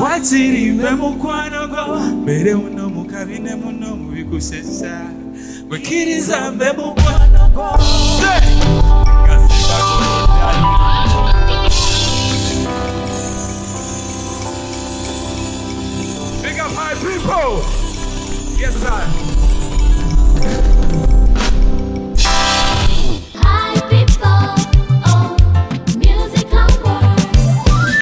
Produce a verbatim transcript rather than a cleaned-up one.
Watiri memukwano go Bere uno mukabine muno mubikusesa Mwekiriza memukwano go Say Kasita korodani Big up Hipipo. Yes, sir.